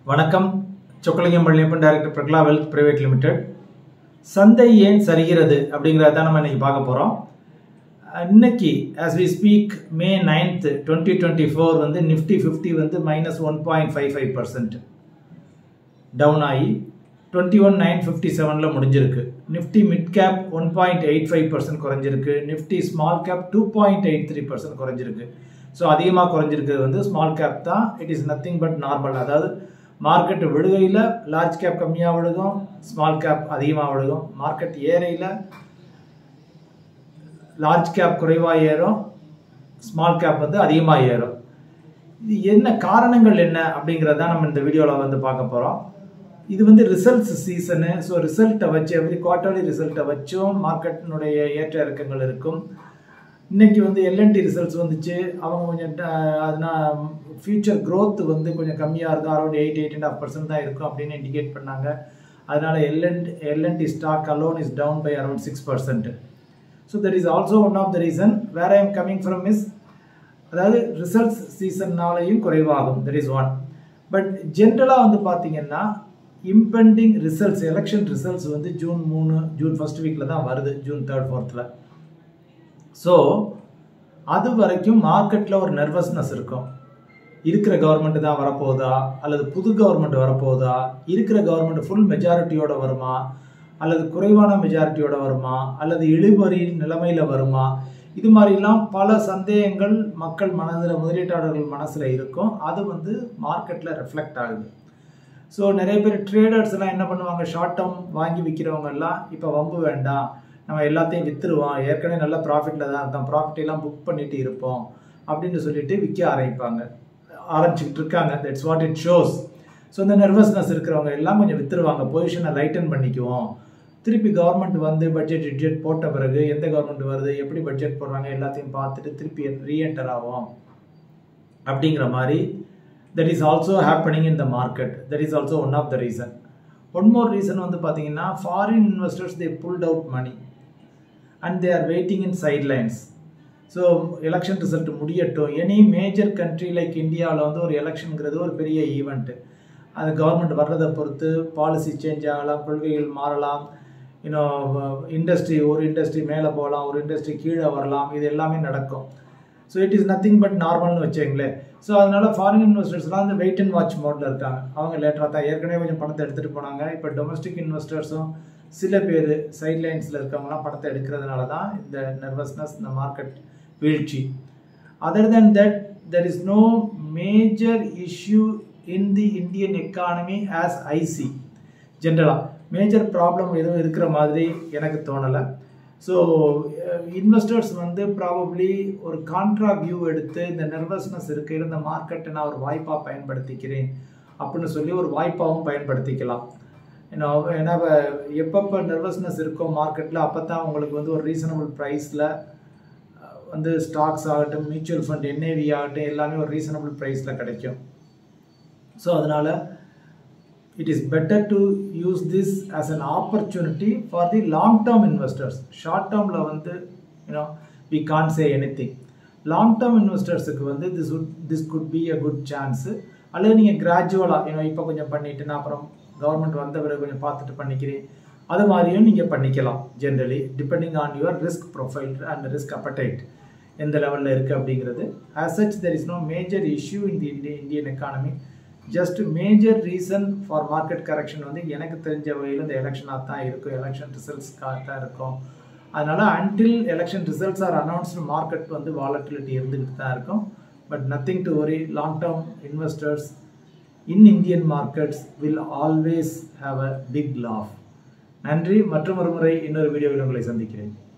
வணக்கம். Chockalingam Palaniappan, director Prakala wealth private limited. சந்தை ஏன் சரிகிறது அப்படிங்கிறத தான் நம்ம இன்னைக்கு பார்க்க போகிறோம். இன்னைக்கு as we speak May 9th 2024 வந்து நிஃப்டி 50 வந்து -1.55% டவுன் ஆகி 21,957 முடிஞ்சிருக்கு. நிஃப்டி மிட் கேப் 1.85% குறைஞ்சிருக்கு. நிஃப்டி ஸ்மால் கேப் 2.83% குறைஞ்சிருக்கு. ஸோ அதிகமாக குறைஞ்சிருக்கிறது வந்து ஸ்மால் கேப் தான். It is nothing but normal. அதாவது மார்க்கெட் விழுகையில் லார்ஜ் கேப் கம்மியாக விழுகும், ஸ்மால் கேப் அதிகமாக விழுகும். மார்க்கெட் ஏறையில் லார்ஜ் கேப் குறைவாக ஏறும், ஸ்மால் கேப் வந்து அதிகமாக ஏறும். இது என்ன காரணங்கள் என்ன அப்படிங்கிறத நம்ம இந்த வீடியோவில் வந்து பார்க்க போகிறோம். இது வந்து ரிசல்ட்ஸ் சீசனு. ஸோ ரிசல்ட்டை வச்சு எவ்ரி குவார்ட்டர்லி ரிசல்ட்டை வச்சும் மார்க்கெட்டினுடைய ஏற்ற இறக்கங்கள் இருக்கும். இன்னைக்கு வந்து எல்என்டி ரிசல்ட்ஸ் வந்துச்சு. அவங்க கொஞ்சம் அதனால் ஃபியூச்சர் க்ரோத் வந்து கொஞ்சம் கம்மியாக இருக்கும், அரௌண்ட் 8.5% தான் இருக்கும் அப்படின்னு இண்டிகேட் பண்ணாங்க. அதனால LNT stock alone is down by around 6%. So that is also one of the reason where I am coming from is, அதாவது ரிசல்ட்ஸ் சீசன்னாலையும் குறைவாகும். That is one. பட் ஜென்ரலாக வந்து பார்த்தீங்கன்னா இம்பெண்டிங் ரிசல்ட்ஸ், எலெக்ஷன் ரிசல்ட்ஸ் வந்து June 1st வீக்கில் தான் வருது, ஜூன் 3rd 4th. ஸோ அது வரைக்கும் மார்க்கெட்டில் ஒரு நர்வஸ்னஸ் இருக்கும். இருக்கிற கவர்மெண்ட் தான் வரப்போகுதா, அல்லது புது கவர்மெண்ட் வரப்போகுதா, இருக்கிற கவர்மெண்ட் ஃபுல் மெஜாரிட்டியோட வருமா, அல்லது குறைவான மெஜாரிட்டியோட வருமா, அல்லது இழுபறி நிலைமையில் வருமா, இது மாதிரிலாம் பல சந்தேகங்கள் மக்கள் மனதில், முதலீட்டாளர்கள் மனசில் இருக்கும். அது வந்து மார்க்கெட்டில் ரிஃப்ளெக்ட் ஆகுது. ஸோ நிறைய பேர் ட்ரேடர்ஸ் எல்லாம் என்ன பண்ணுவாங்க, ஷார்ட் டேர்ம் வாங்கி விற்கிறவங்க எல்லாம் இப்போ வம்பு வேண்டாம், நம்ம எல்லாத்தையும் விற்றுருவோம், ஏற்கனவே நல்ல ப்ராஃபிட்டில் தான் இருக்கோம், ப்ராஃபிட்டெல்லாம் புக் பண்ணிட்டு இருப்போம் அப்படின்னு சொல்லிட்டு விற்க ஆரம்பிச்சுக்கிட்டு இருக்காங்க. That's what it shows. So இந்த நர்வஸ்னஸ் இருக்கிறவங்க எல்லாம் கொஞ்சம் விற்றுருவாங்க, பொசிஷனை லைட்டன் பண்ணிக்குவோம். திருப்பி கவர்மெண்ட் வந்து பட்ஜெட் போட்ட பிறகு எந்த கவர்மெண்ட் வருது, எப்படி பட்ஜெட் போடுறாங்க எல்லாத்தையும் பார்த்துட்டு திருப்பி ரீஎன்டர் ஆகும் அப்படிங்கிற மாதிரி. That is also happening in the market. That is also one of the reason. One more reason வந்து பார்த்தீங்கன்னா foreign investors they pulled out money and they are waiting in sidelines. So election result முடியட்டும். Any major country like இந்தியாவில் வந்து ஒரு எலெக்ஷனுங்கிறது ஒரு பெரிய event. அது government வர்றதை பொறுத்து பாலிசி சேஞ்ச் ஆகலாம், கொள்கைகள் மாறலாம், இண்டஸ்ட்ரி, ஒரு இண்டஸ்ட்ரி மேலே போகலாம், ஒரு இண்டஸ்ட்ரி கீழே வரலாம், இது எல்லாமே நடக்கும். So it is nothing but நார்மல்னு வச்சுங்களேன். ஸோ அதனால ஃபாரின் இன்வெஸ்டர்ஸ்லாம் வந்து வெயிட் அண்ட் வாட்ச் மோடில் இருக்காங்க. அவங்க லேட்டராக தான் ஏற்கனவே கொஞ்சம் பணத்தை எடுத்துகிட்டு போனாங்க. இப்போ டொமஸ்டிக் இன்வெஸ்டர்ஸும் சில பேர் சைட்லைன்ஸில் இருக்கவங்களாம் பணத்தை எடுக்கிறதுனால தான் இந்த நர்வஸ்னஸ், இந்த மார்க்கெட் வீழ்ச்சி. Other than that there is no major issue in the Indian economy as I. ஜென்ரலாக மேஜர் ப்ராப்ளம் எதுவும் இருக்கிற மாதிரி எனக்கு தோணலை. ஸோ இன்வெஸ்டர்ஸ் வந்து ப்ராபப்ளி ஒரு கான்ட்ரா வியூ எடுத்து இந்த நர்வஸ்னஸ் இருக்கையில் இந்த மார்க்கெட்டை நான் ஒரு வாய்ப்பாக பயன்படுத்திக்கிறேன் அப்படின்னு சொல்லி ஒரு வாய்ப்பாகவும் பயன்படுத்திக்கலாம். ஏன்னா எப்பப்போ நர்வஸ்னஸ் இருக்கும் மார்க்கெட்டில் அப்போ தான் உங்களுக்கு வந்து ஒரு ரீசனபிள் ப்ரைஸில் வந்து ஸ்டாக்ஸ் ஆகட்டும், மியூச்சுவல் ஃபண்ட், என்ஏவி ஆகட்டும், எல்லாமே ஒரு ரீசனபிள் ப்ரைஸில் கிடைக்கும். ஸோ அதனால் it is better to use this as an opportunity for the long term investors. Short டேர்மில் வந்து we can't say anything. Long term இன்வெஸ்டர்ஸுக்கு வந்து this could be a good chance. அல்லது நீங்கள் கிராஜுவலாக இப்போ கொஞ்சம் பண்ணிவிட்டு நான் அப்புறம் கவர்மெண்ட் வந்த பிறகு கொஞ்சம் பார்த்துட்டு பண்ணிக்கிறேன், அது மாதிரியும் நீங்கள் பண்ணிக்கலாம். Generally depending on your risk profile and risk appetite எந்த லெவலில் இருக்குது அப்படிங்கிறது. As such there is no major issue in the Indian economy. Just major reason for market correction வந்து எனக்கு தெரிஞ்ச வகையில் இந்த எலெக்ஷனாக தான் இருக்கும், எலெக்ஷன் ரிசல்ட்ஸ்க்காக தான் இருக்கும். அதனால் until election results are announced market வந்து வாலட்டிலிட்டி இருந்துக்கிட்டு தான் இருக்கும். But nothing to worry. Long term investors in Indian markets will always have a big laugh. நன்றி. மற்றும் ஒரு முறை இன்னொரு வீடியோவில் உங்களை சந்திக்கிறேன்.